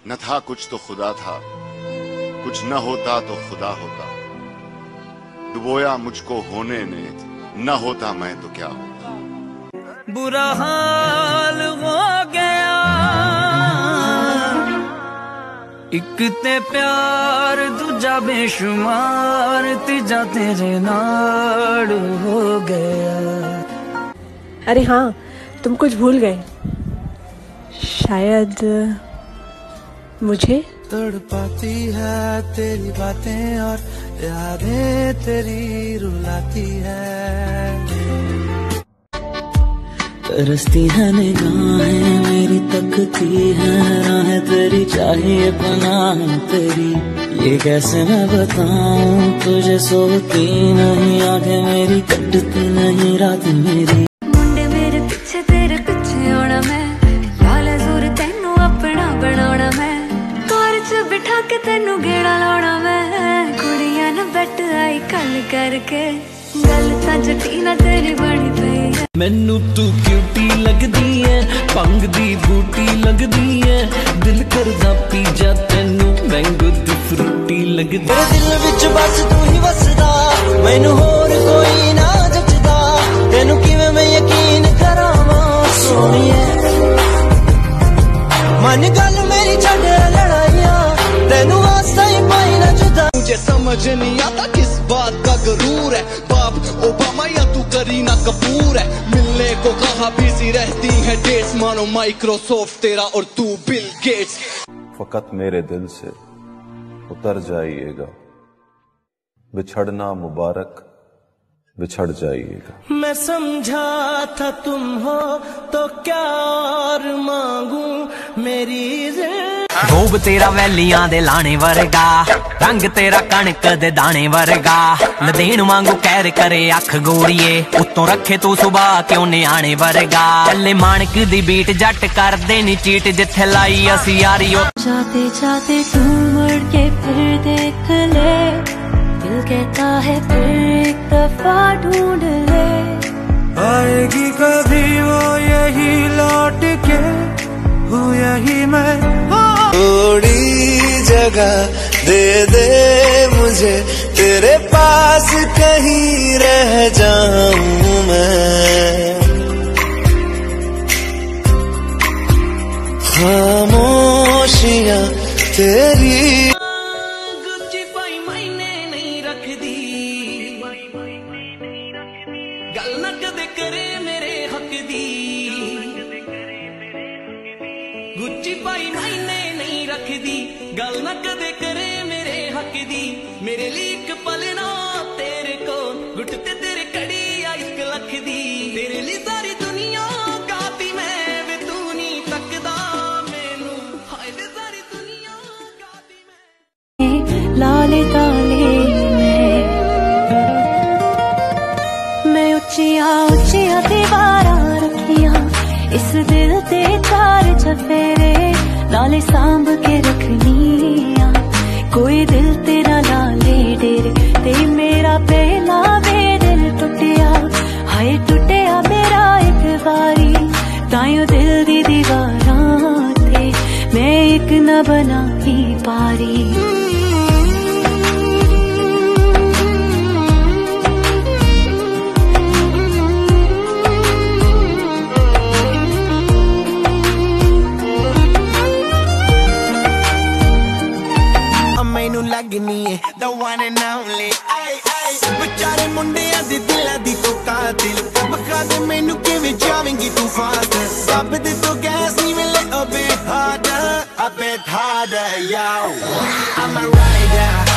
न था कुछ तो खुदा था, कुछ न होता तो खुदा होता। डुबोया मुझको होने ने, न होता मैं तो क्या होता। बुरा हाल हो गया एक ते प्यार दूजा बेशुमार, तीजा तेरे नाल हो गया। अरे हाँ, तुम कुछ भूल गए शायद। मुझे तड़पाती है तेरी बातें और यादें तेरी रुलाती है। तरसती है निगाहें मेरी, तकती है राहें तेरी, चाहिए पनाह तेरी। ये कैसे मैं बताऊं तुझे, सोती नहीं आंखें मेरी, कटती नहीं रात मेरी। मुंडे मेरे पीछे तेरे पीछे आना मैं, लाल जोर तेनू अपना बनाना मैं, कार च बिठा के तेनू गेड़ा लाना मैं। कुड़ियां न बैठ आई कल करके, गल तां जटी ना तेरी बनी पई है। मैनू तू क्यूटी लगदी है, भंग दी बूटी लगदी है, दिल करदा पी जा तेनू, मैंगो दी फ्रूटी लगदी। मेरे दिल विच बस तू ही वसदा, मैनू होर कोई ना जचदा, तेनू किवें मैं यकीन करावां सोहणिए। मन गल मेरी छड्ड लड़ाइयां, तेनू वास्ता ही पाई ना जुदा। मुझे समझ नहीं आता किस बात का गरूर है, बाप ओबामा या तू करीना कपूर है। मिलने को कहा बिजी रहती है डेट्स, मानो माइक्रोसॉफ्ट तेरा और तू बिल गेट्स। फकत मेरे दिल से उतर जाइएगा, बिछड़ना मुबारक बिछड़ जाइएगा। मैं समझा था तुम हो तो क्या और मांगू मेरी रूप तेरा वैलियां दे लाने वर्गा, रंग तेरा कणक दे दाने वर्गा, लदेन वांगू कैर करे अख गोड़िए, उत्तों रखे तू सुबह क्यों न्याणे वर्गा। चले माणक दी बीट जट कर दे नी चीट, जिथे लाई असी यारी। जाते जाते तू मुड़ के फिर देख ले, दिल कहता है फिर एक दफा ढूंढ ले। आएगी कभी वो यही लौट के, हो यही मैं। थोड़ी जगह दे दे मुझे, तेरे पास कहीं रह जाऊं मैं। खामोशियां तेरी गुच्ची पाई मैंने नहीं रखदी, गल न कदे करे मेरे हक दी। गुच्ची पाई मैंने नहीं रखदी, गल न कदे करे मेरे हक दी। मेरे लिए एक पल ना तेरे को, गुट ते तेरे कड़ी आ इश्क लख दी। तेरे लिए सारी दुनिया काफी मैं, वे तू नहीं तकदा मैनू, हाय वे सारी दुनिया काफी मैं। लाले ताले मैं उच्चिया उच्चिया दीवारां रखियां, इस दिल ते चार चफेरे लाले सांभ के रखनिया। कोई दिल तेरा लाले डेरे ते मेरा पहला वे दिल टुटिया, हाय टुटिया मेरा एक बारी, ताइयों दिल दी दीवारां ते मैं एक न बना ही पारी। मैनू लगनी है the one and only, बेचारे मुंडिया दे दिला दी तो कातिल। बखा दे मैनू किवें जावेंगी तू फास्ट, सब दे तो गैस नहीं मिले a bit harder, yo I'm a rider,